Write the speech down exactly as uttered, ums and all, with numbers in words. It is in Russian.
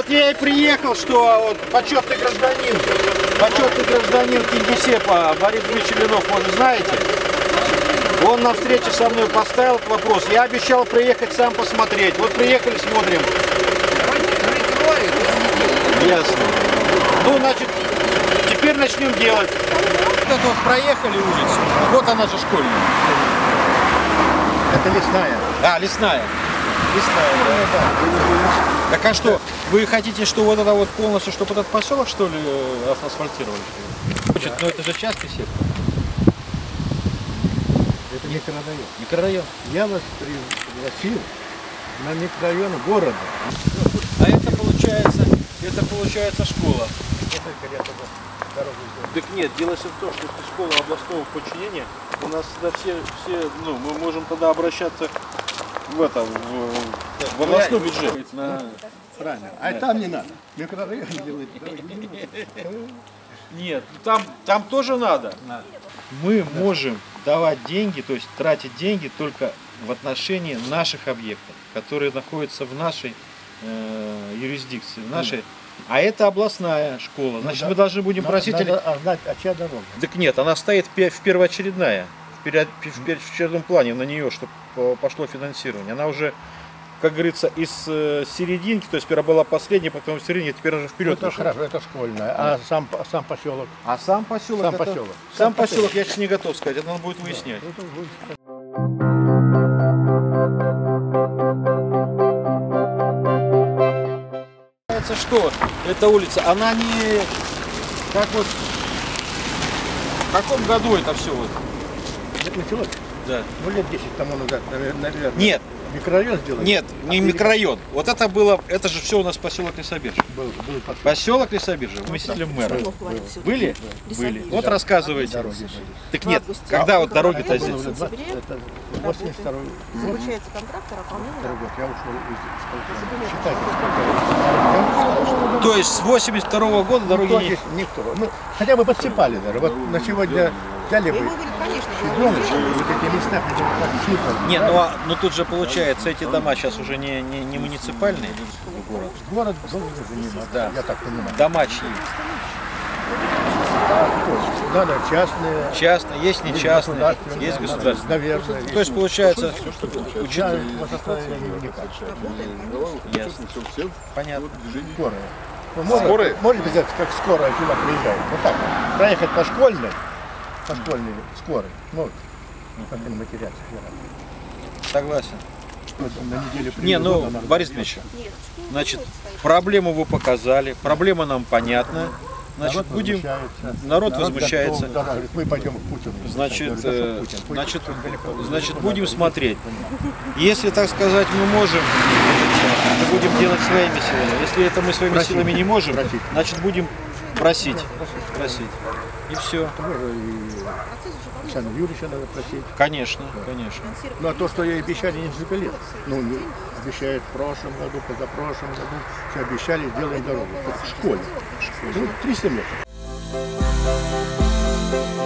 Вот я и приехал, что вот почетный гражданин, почетный гражданин Кингисеппа Борис Мичелинов, вот знаете, он на встрече со мной поставил вопрос. Я обещал приехать сам посмотреть. Вот приехали, смотрим. Ясно. Ну, значит, теперь начнем делать. Вот это вот проехали улицу. Вот она же школьная. Это лесная. А, лесная. Лесная, да. да. Так а что, вы хотите, что вот это вот полностью, чтобы этот поселок, что ли, асфальтировали? Хочет, но это же частный сектор. Это микрорайон. Микрорайон. Я вас пригласил на микрорайон города. А это получается, это получается школа. Так нет, дело в том, что это школа областного подчинения. У нас тогда все, все, ну, мы можем тогда обращаться в этом, в, в областной бюджет. На... Правильно. А да. Там не надо. Микрорайон делает. Нет, там, там тоже надо. надо. Мы да. можем давать деньги, то есть тратить деньги только в отношении наших объектов, которые находятся в нашей э, юрисдикции, в нашей. Mm. А это областная школа. Значит, ну, да. мы должны будем надо, просить... Надо а знать, а чья дорога? Так нет, она стоит в первоочередная, в первоочередном плане на нее, чтобы пошло финансирование. Она уже, как говорится, из серединки, то есть первая была последняя, потом в середине, теперь уже вперед. Ну, это хорошо, это школьная. А сам, сам поселок? А сам поселок? Сам это... поселок. Сам, сам поселок, поселок, я сейчас не готов сказать, это надо будет выяснять. Да, Что эта улица, она не как вот в каком году это все вот? Это началось? Да. Ну лет десять тому назад, наверное. Нет. Микрорайон сделали? Нет, не а микрорайон. Вот это было, это же все у нас поселок Лесобиржа. Был, был поселок. Поселок Лесобиржа. Заместителем мэра. Были? Да. Были. Вот рассказывайте. Дороги. Так нет, когда вот дороги-то здесь? восемьдесят второй год. Заключается контракт, а год. Я ушел из То есть с восемьдесят второго года дороги не... Никто. Ну, хотя бы подсыпали даже. Вот на сегодня взяли бы. Вот эти места, не, ну, а, ну тут же получается, эти дома сейчас уже не, не, не муниципальные. Город. Город должен заниматься. Да. Я так понимаю. Дома чьи? Да, да, частные. Частные, есть не частные, есть государственные. Наверное. То есть получается, учитывая. Ясно. Понятно. Скорая. Ну, может, скорая? Может быть, как скорая сюда приезжает. Вот так. Проехать по школьной, по школьной скорой. Может. Как они матерятся. Согласен. На неделю не, ну, Борис Дмитриевич, значит, проблему вы показали, проблема нам понятна. Значит, народ будем, возмущается. народ возмущается. Готов, да, мы пойдем к Путину. Значит, говорю, Путин. Путин. значит, Путин. значит, будем смотреть. Если, так сказать, мы можем, мы будем делать своими силами. Если это мы своими просить. силами не можем, просить. значит, будем просить. Просить. И все. Александр Юрьевича надо просить. Конечно, конечно. Ну а то, что ей обещали несколько лет. Ну, обещают в прошлом году, позапрошлом году. Все обещали, сделать дорогу. В школе. Ну, триста метров.